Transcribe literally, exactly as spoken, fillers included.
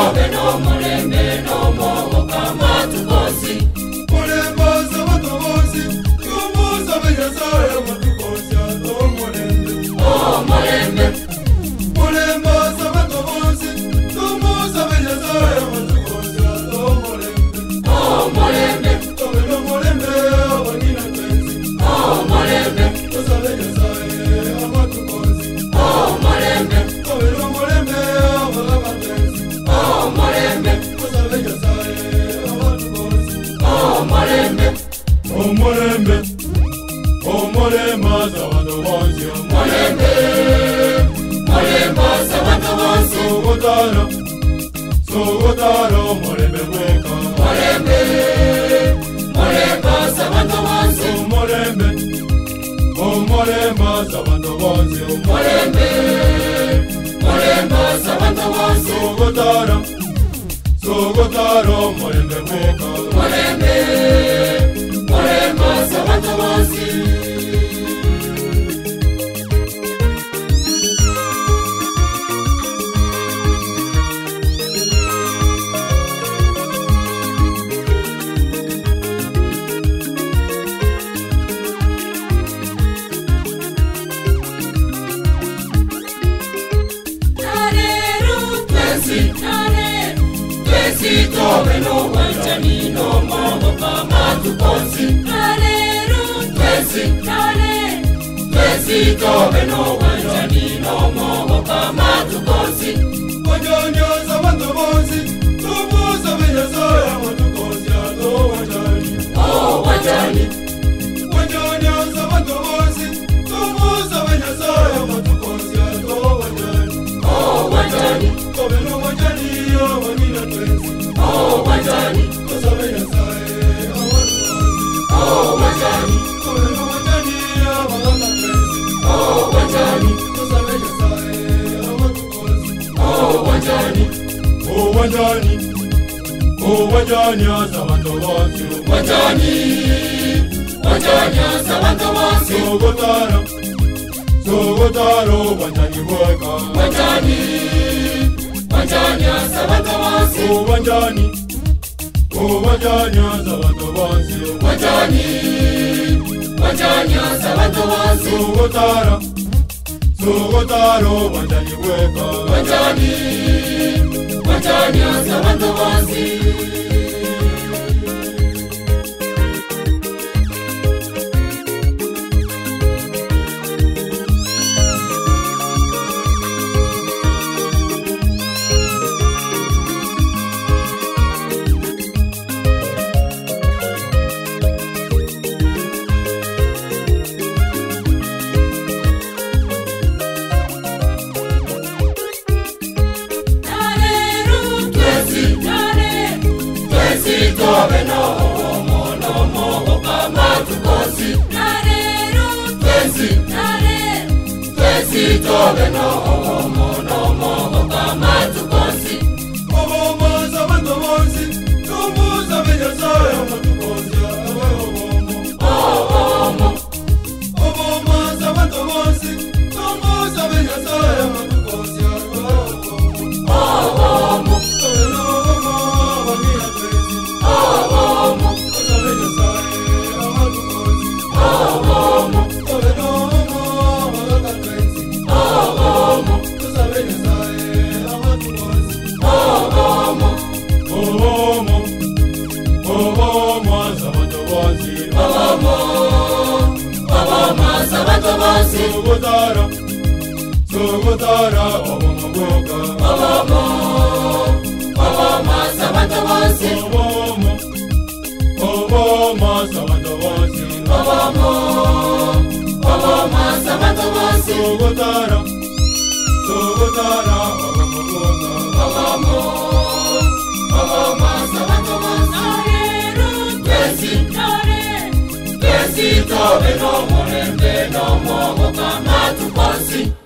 tobe no morembe no mogo kama tukosi. Morembe sabato bosi, tumuza benyasaya matukosi ato morembe. Oh morembe. Morembe sabato bosi, tumuza benyasaya matukosi ato morembe. Oh morembe. Tobe no morembe wanina penzi. Oh morembe. Toza benyasaya matukosi. Oh morembe. Tobe no morembe wanina penzi. Oh morembe. Toza benyasaya matukosi. Oh morembe. Oh morembe. Oh morembe sabato bosi. Morembe. Morembe sabato bosi. Sogotara, sogotara, morembe weka. Morembe. Morembe sabato bosi. Oh morembe, oh morembe sabato bosi. Morembe. Morembe sabato bosi. Sogotara, sogotara, morembe weka. Morembe. Morembe sabato bosi. Twesi tobe no wanjani no mogo kama tukosi. Twesi, twesi tobe no wanjani no mogo kama tukosi. Wanjani sabato bosi, tumuza benyasaya matukosi ato wanjani. Oh wanjani. Wanjani sabato bosi, tumuza benyasaya matukosi ato wanjani. Oh wanjani. Tobe no wanjani wanina penzi. Oh wanjani. Toza benyasaya matukosi. Oh wanjani. Tobe no wanjani wanina penzi. Oh wanjani. Toza benyasaya matukosi. Oh wanjani. Oh wanjani, oh wanjani sabato bosi. Wanjani. Wanjani sabato bosi. Sogotara, sogotara, wanjani weka. Wanjani. Wanjani sabato bosi. Oh wanjani, oh wanjani sabato bosi. Wanjani. Wanjani sabato bosi. Sogotara, sogotara, wanjani weka. Wanjani. Wanjani sabato bosi. Tobe no mono mogo kama tukosi. Twesi, twesi tobe no mono mogo kama tukosi. Obomo sabato bosi, tumuza benyasaya matukosi awe obomo. Oh omo. Obomo sabato bosi, tumuza benyasaya matukosi awe obomo. Oh omo. Tobe no obomo wanina penzi. Oh omo. Toza benyasaya matukosi. Oh omo. Tobe no obomo wanina penzi. Oh omo. Toza benyasaya matukosi. Oh omo. Obomo, obomo sabato bosi. Omo. Omo sabato bosi. Sogotara, sogotara, obomo weka. Omo. Omo sabato bosi. Obomo, obomo sabato bosi. Omo. Omo sabato bosi. Sogotara, sogotara, obomo weka. Omo. Omo sabato bosi. Twesi, twesi tobe no morembe no mogo kama tukosi.